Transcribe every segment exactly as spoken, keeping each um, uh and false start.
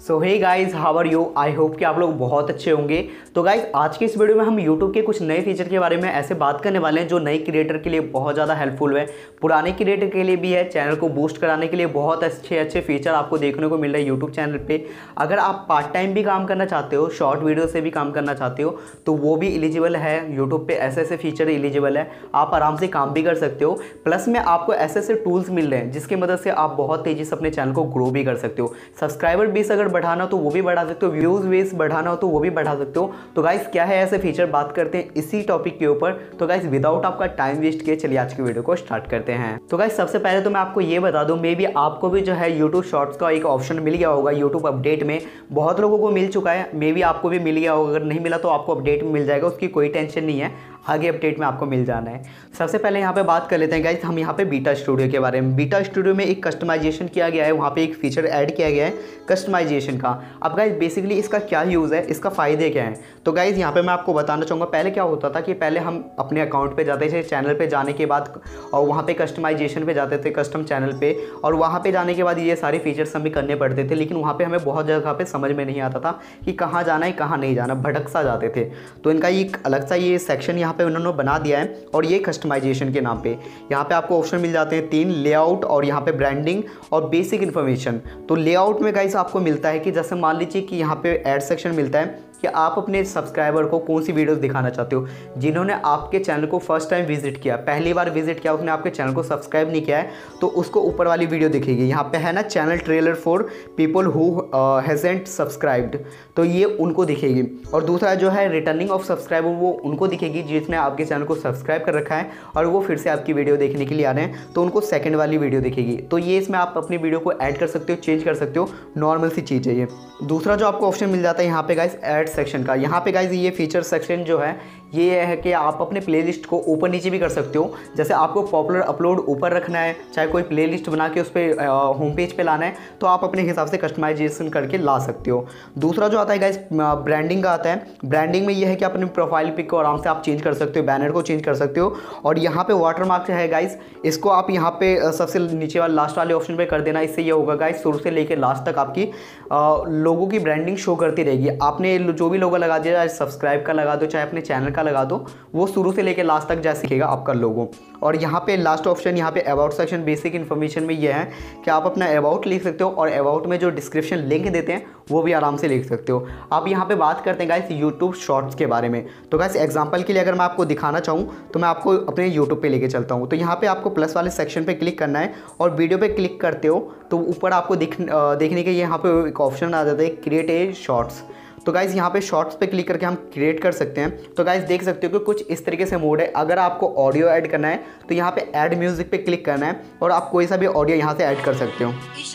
So hey guys, how are you? I hope कि आप लोग बहुत अच्छे होंगे। तो गाइस, आज की इस वीडियो में हम यूट्यूब के कुछ नए फीचर के बारे में ऐसे बात करने वाले हैं जो नए क्रिएटर के लिए बहुत ज़्यादा हेल्पफुल है, पुराने क्रिएटर के लिए भी है। चैनल को बूस्ट कराने के लिए बहुत अच्छे अच्छे फीचर आपको देखने को मिल रहे हैं यूट्यूब चैनल पे। अगर आप पार्ट टाइम भी काम करना चाहते हो, शॉर्ट वीडियो से भी काम करना चाहते हो, तो वो भी एलिजिबल है यूट्यूब पे। ऐसे ऐसे फीचर एलिजिबल है, आप आराम से काम भी कर सकते हो। प्लस में आपको ऐसे ऐसे टूल्स मिल रहे हैं जिसकी मदद से आप बहुत तेज़ी से अपने चैनल को ग्रो भी कर सकते हो। सब्सक्राइबर बेस अगर बढ़ाना तो वो भी बढ़ा सकते हो, व्यूज बेस बढ़ाना हो तो वो भी बढ़ा सकते हो। तो गाइस, क्या है ऐसे फीचर, बात करते हैं इसी टॉपिक के ऊपर। तो गाइस, विदाउट आपका टाइम वेस्ट किए चलिए आज की वीडियो को स्टार्ट करते हैं। तो गाइस, सबसे पहले तो मैं आपको ये बता दूं, मे बी आपको भी जो है यूट्यूब शॉर्ट्स का एक ऑप्शन मिल गया होगा यूट्यूब अपडेट में। बहुत लोगों को मिल चुका है, मे बी आपको भी मिल गया होगा। अगर नहीं मिला तो आपको अपडेट में मिल जाएगा, उसकी कोई टेंशन नहीं है, आगे अपडेट में आपको मिल जाना है। सबसे पहले यहाँ पे बात कर लेते हैं गाइस, हम यहाँ पे बीटा स्टूडियो के बारे में। बीटा स्टूडियो में एक कस्टमाइजेशन किया गया है, वहाँ पे एक फीचर ऐड किया गया है कस्टमाइजेशन का। अब गाइस, बेसिकली इसका क्या यूज़ है, इसका फ़ायदे क्या हैं? तो गाइस, यहाँ पे मैं आपको बताना चाहूँगा। पहले क्या होता था कि पहले हम अपने अकाउंट पे जाते थे, चैनल पे जाने के बाद, और वहाँ पे कस्टमाइजेशन पे जाते थे, कस्टम चैनल पे, और वहाँ पे जाने के बाद ये सारे फीचर्स हमें करने पड़ते थे। लेकिन वहाँ पे हमें बहुत जगह पे समझ में नहीं आता था कि कहाँ जाना है कहाँ नहीं जाना, भटक सा जाते थे। तो इनका एक अलग सा ये सेक्शन यहाँ पे उन्होंने बना दिया है, और ये कस्टमाइजेशन के नाम पे यहाँ पे आपको ऑप्शन मिल जाते हैं तीन, लेआउट और यहाँ पे ब्रांडिंग और बेसिक इन्फॉर्मेशन। तो लेआउट में गाइस आपको मिलता है कि जैसे मान लीजिए कि यहाँ पे ऐड सेक्शन मिलता है कि आप अपने सब्सक्राइबर को कौन सी वीडियोस दिखाना चाहते हो। जिन्होंने आपके चैनल को फर्स्ट टाइम विजिट किया, पहली बार विजिट किया, उसने आपके चैनल को सब्सक्राइब नहीं किया है, तो उसको ऊपर वाली वीडियो दिखेगी। यहाँ पे है ना, channel trailer for people who hasn't subscribed, तो ये उनको दिखेगी। और दूसरा जो है रिटर्निंग ऑफ सब्सक्राइबर, वो उनको दिखेगी जिसने आपके चैनल को सब्सक्राइब कर रखा है और वो फिर से आपकी वीडियो देखने के लिए आ रहे हैं, तो उनको सेकेंड वाली वीडियो दिखेगी। तो ये इसमें आप अपनी वीडियो को ऐड कर सकते हो, चेंज कर सकते हो, नॉर्मल सी चीज़ है ये। दूसरा जो आपको ऑप्शन मिल जाता है यहाँ पे गाइस, ऐड सेक्शन का। यहाँ पे गाइस ये फीचर सेक्शन जो है ये है कि आप अपने प्लेलिस्ट को ऊपर नीचे भी कर सकते हो। जैसे आपको पॉपुलर अपलोड ऊपर रखना है, चाहे कोई प्लेलिस्ट बना के उस पर होम पेज पे लाना है, तो आप अपने हिसाब से कस्टमाइजेशन करके ला सकते हो। दूसरा जो आता है गाइस, ब्रांडिंग का आता है। ब्रांडिंग में ये है कि अपने प्रोफाइल पिक को आराम से आप चेंज कर सकते हो, बैनर को चेंज कर सकते हो। और यहाँ पे वाटरमार्क है गाइस, इसको आप यहाँ पे सबसे नीचे वाले लास्ट वाले ऑप्शन पे कर देना। इससे ये होगा गाइस, शुरू से लेकर लास्ट तक आपकी लोगों की ब्रांडिंग शो करती रहेगी। आपने जो भी लोगो लगा दिया, चाहे सब्सक्राइब का लगा दो, चाहे अपने चैनल का लगा दो, वो शुरू से लेकर लास्ट तक जैसे दिखेगा आपका लोगो। और यहाँ पे लास्ट ऑप्शन, यहाँ पे अबाउट सेक्शन बेसिक इन्फॉर्मेशन में ये है कि आप अपना अबाउट लिख सकते हो, और अबाउट में जो डिस्क्रिप्शन लिंक देते हैं वो भी आराम से लिख सकते हो। आप यहाँ पे बात करते हैं गाइस यूट्यूब शॉर्ट्स के बारे में। तो गाइस, एग्जांपल के लिए अगर मैं आपको दिखाना चाहूँ तो मैं आपको अपने यूट्यूब पे लेके चलता हूँ। तो यहाँ पे आपको प्लस वाले सेक्शन पे क्लिक करना है, और वीडियो पे क्लिक करते हो तो ऊपर आपको दिख देखने के यहाँ पे एक ऑप्शन आ जाता है, क्रिएट ए शॉर्ट्स। तो गाइज़, यहाँ पे शॉर्ट्स पे क्लिक करके हम क्रिएट कर सकते हैं। तो गाइज़, देख सकते हो कि कुछ इस तरीके से मोड है। अगर आपको ऑडियो ऐड करना है तो यहाँ पे ऐड म्यूजिक पे क्लिक करना है, और आप कोई सा भी ऑडियो यहाँ से ऐड कर सकते हो।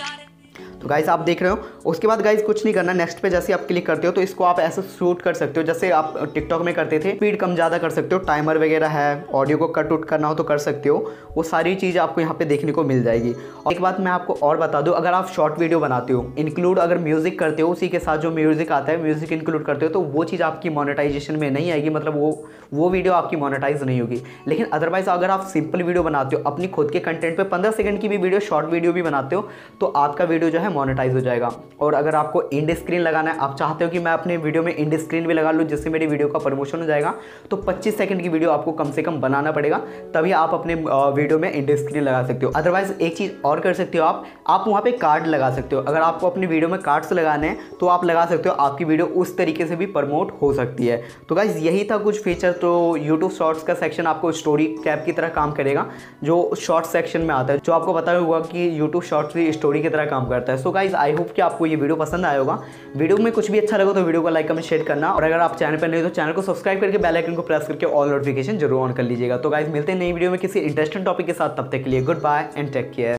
तो गाइस, आप देख रहे हो। उसके बाद गाइस कुछ नहीं करना, नेक्स्ट पे जैसे आप क्लिक करते हो तो इसको आप ऐसे शूट कर सकते हो जैसे आप टिकटॉक में करते थे। स्पीड कम ज़्यादा कर सकते हो, टाइमर वगैरह है, ऑडियो को कट उट करना हो तो कर सकते हो। वो सारी चीज़ आपको यहाँ पे देखने को मिल जाएगी। और एक बात मैं आपको और बता दूँ, अगर आप शॉर्ट वीडियो बनाते हो, इंक्लूड अगर म्यूज़िक करते हो, उसी के साथ जो म्यूज़िक आता है, म्यूज़िक इंक्लूड करते हो, तो वो चीज़ आपकी मोनेटाइजेशन में नहीं आएगी, मतलब वो वो वीडियो आपकी मोनेटाइज नहीं होगी। लेकिन अदरवाइज अगर आप सिंपल वीडियो बनाते हो, अपनी खुद के कंटेंट पे पंद्रह सेकंड की भी वीडियो, शॉर्ट वीडियो भी बनाते हो, तो आपका वीडियो जो है मोनेटाइज हो जाएगा। और अगर आपको इंड स्क्रीन लगाना है, आप चाहते हो कि मैं अपने वीडियो में इंड स्क्रीन भी लगा लूँ जिससे मेरी वीडियो का प्रमोशन हो जाएगा, तो पच्चीस सेकंड की वीडियो आपको कम से कम बनाना पड़ेगा, तभी आप अपने वीडियो में इंड स्क्रीन लगा सकते हो। अदरवाइज एक चीज़ और कर सकते हो, आप आप वहाँ पे कार्ड लगा सकते हो। अगर आपको अपनी वीडियो में कार्ड्स लगाने हैं तो आप लगा सकते हो, आपकी वीडियो उस तरीके से भी प्रमोट हो सकती है। तो गाइस, यही था कुछ फीचर। तो यूट्यूब शॉर्ट्स का सेक्शन आपको स्टोरी कैप की तरह काम करेगा, जो शॉर्ट सेक्शन में आता है, जो आपको पता होगा कि यूट्यूब शॉर्ट्स भी स्टोरी की तरह काम करता है। सो गाइस, आई होप कि आपको ये वीडियो पसंद आया होगा। वीडियो में कुछ भी अच्छा लगा तो वीडियो को लाइक कमेंट शेयर करना, और अगर आप चैनल पर नहीं हो तो चैनल को सब्सक्राइब करके बेल आइकन को प्रेस करके ऑल नोटिफिकेशन जरूर ऑन कर लीजिएगा। तो गाइस, मिलते हैं नई वीडियो में किसी इंटरेस्टिंग टॉपिक के साथ, तब तक के लिए goodbye and take care.